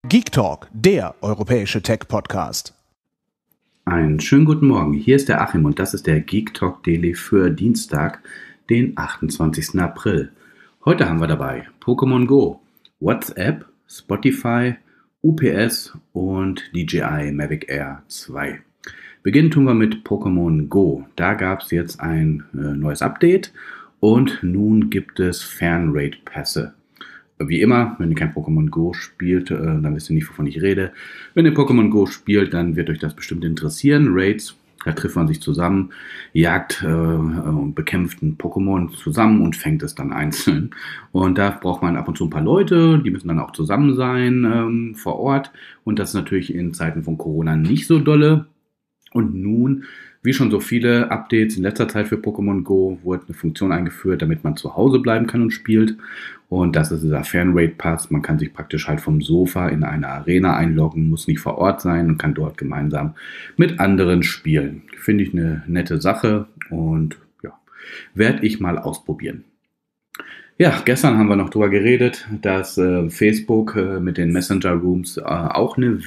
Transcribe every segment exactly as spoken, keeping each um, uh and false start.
Geek Talk, der europäische Tech-Podcast. Einen schönen guten Morgen, hier ist der Achim und das ist der Geek Talk Daily für Dienstag, den achtundzwanzigsten April. Heute haben wir dabei Pokémon Go, WhatsApp, Spotify, U P S und D J I Mavic Air zwei. Beginnen tun wir mit Pokémon Go. Da gab es jetzt ein äh, neues Update und nun gibt es Fernraid-Pässe. Wie immer, wenn ihr kein Pokémon Go spielt, äh, dann wisst ihr nicht, wovon ich rede. Wenn ihr Pokémon Go spielt, dann wird euch das bestimmt interessieren. Raids, da trifft man sich zusammen, jagt äh, und bekämpft ein Pokémon zusammen und fängt es dann einzeln. Und da braucht man ab und zu ein paar Leute, die müssen dann auch zusammen sein ähm, vor Ort. Und das ist natürlich in Zeiten von Corona nicht so dolle. Und nun, wie schon so viele Updates in letzter Zeit für Pokémon Go, wurde eine Funktion eingeführt, damit man zu Hause bleiben kann und spielt. Und das ist dieser Fernraid-Pass. Man kann sich praktisch halt vom Sofa in eine Arena einloggen, muss nicht vor Ort sein und kann dort gemeinsam mit anderen spielen. Finde ich eine nette Sache und ja, werde ich mal ausprobieren. Ja, gestern haben wir noch darüber geredet, dass äh, Facebook äh, mit den Messenger Rooms äh, auch eine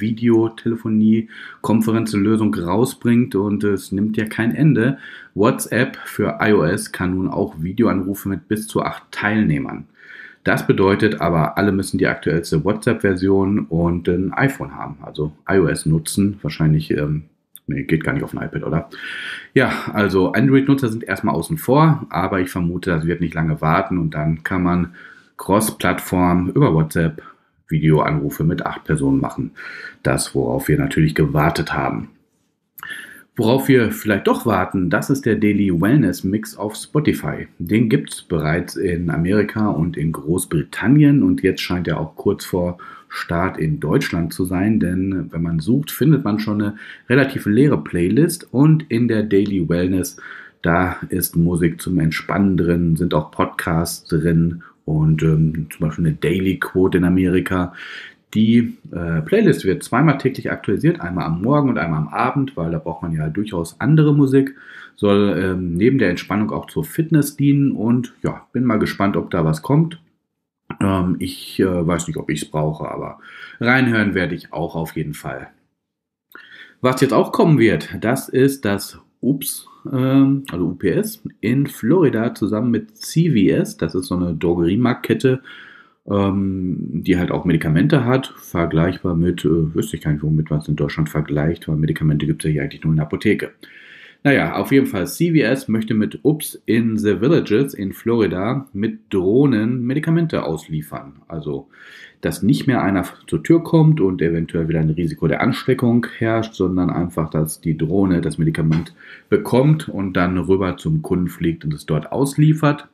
Videotelefonie-Konferenzlösung rausbringt und es nimmt ja kein Ende. WhatsApp für iOS kann nun auch Videoanrufe mit bis zu acht Teilnehmern. Das bedeutet aber, alle müssen die aktuellste WhatsApp-Version und ein iPhone haben, also iOS nutzen, wahrscheinlich... Ähm, Nee, geht gar nicht auf ein iPad, oder? Ja, also Android-Nutzer sind erstmal außen vor, aber ich vermute, das wird nicht lange warten und dann kann man Cross-Plattform über WhatsApp Videoanrufe mit acht Personen machen. Das, worauf wir natürlich gewartet haben. Worauf wir vielleicht doch warten, das ist der Daily Wellness Mix auf Spotify. Den gibt es bereits in Amerika und in Großbritannien und jetzt scheint er auch kurz vor Start in Deutschland zu sein, denn wenn man sucht, findet man schon eine relativ leere Playlist und in der Daily Wellness, da ist Musik zum Entspannen drin, sind auch Podcasts drin und ähm, zum Beispiel eine Daily Quote in Amerika. Die äh, Playlist wird zweimal täglich aktualisiert, einmal am Morgen und einmal am Abend, weil da braucht man ja durchaus andere Musik, soll ähm, neben der Entspannung auch zur Fitness dienen und ja, bin mal gespannt, ob da was kommt. Ähm, ich äh, weiß nicht, ob ich es brauche, aber reinhören werde ich auch auf jeden Fall. Was jetzt auch kommen wird, das ist das U P S, ähm, also U P S in Florida zusammen mit C V S, das ist so eine Drogeriemarktkette, ähm, die halt auch Medikamente hat, vergleichbar mit, äh, wüsste ich gar nicht, womit man es in Deutschland vergleicht, weil Medikamente gibt es ja hier eigentlich nur in der Apotheke. Naja, auf jeden Fall, C V S möchte mit U P S in the Villages in Florida mit Drohnen Medikamente ausliefern. Also, dass nicht mehr einer zur Tür kommt und eventuell wieder ein Risiko der Ansteckung herrscht, sondern einfach, dass die Drohne das Medikament bekommt und dann rüber zum Kunden fliegt und es dort ausliefert.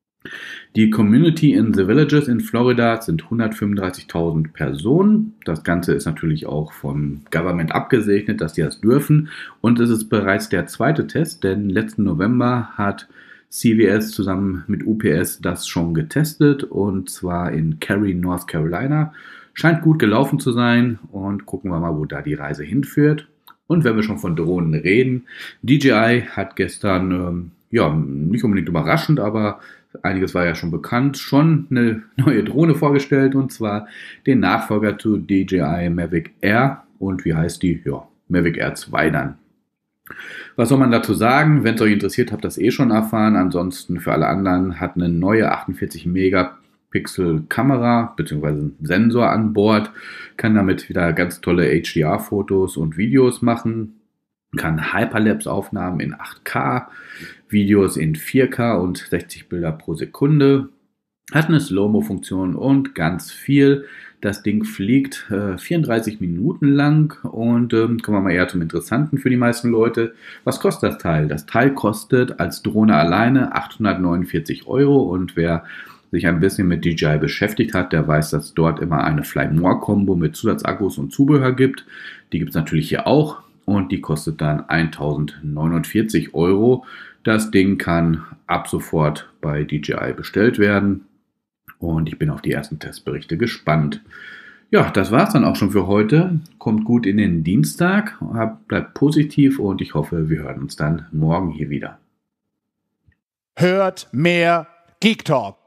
Die Community in the Villages in Florida sind hundertfünfunddreißigtausend Personen. Das Ganze ist natürlich auch vom Government abgesegnet, dass die das dürfen. Und es ist bereits der zweite Test, denn letzten November hat C V S zusammen mit U P S das schon getestet und zwar in Cary, North Carolina. Scheint gut gelaufen zu sein und gucken wir mal, wo da die Reise hinführt. Und wenn wir schon von Drohnen reden, D J I hat gestern, ähm, ja, nicht unbedingt überraschend, aber einiges war ja schon bekannt, schon eine neue Drohne vorgestellt und zwar den Nachfolger zu D J I Mavic Air und wie heißt die? Ja, Mavic Air zwei dann. Was soll man dazu sagen? Wenn es euch interessiert, habt ihr das eh schon erfahren. Ansonsten für alle anderen hat eine neue achtundvierzig Megapixel Kamera bzw. Sensor an Bord, kann damit wieder ganz tolle H D R-Fotos und Videos machen. Kann Hyperlapse-Aufnahmen in acht K, Videos in vier K und sechzig Bilder pro Sekunde. Hat eine Slow-Mo-Funktion und ganz viel. Das Ding fliegt äh, vierunddreißig Minuten lang und ähm, kommen wir mal eher zum Interessanten für die meisten Leute. Was kostet das Teil? Das Teil kostet als Drohne alleine achthundertneunundvierzig Euro und wer sich ein bisschen mit D J I beschäftigt hat, der weiß, dass es dort immer eine Fly More Combo mit Zusatzakkus und Zubehör gibt. Die gibt es natürlich hier auch. Und die kostet dann eintausendneunundvierzig Euro. Das Ding kann ab sofort bei D J I bestellt werden. Und ich bin auf die ersten Testberichte gespannt. Ja, das war's dann auch schon für heute. Kommt gut in den Dienstag, bleibt positiv und ich hoffe, wir hören uns dann morgen hier wieder. Hört mehr Geek Talk.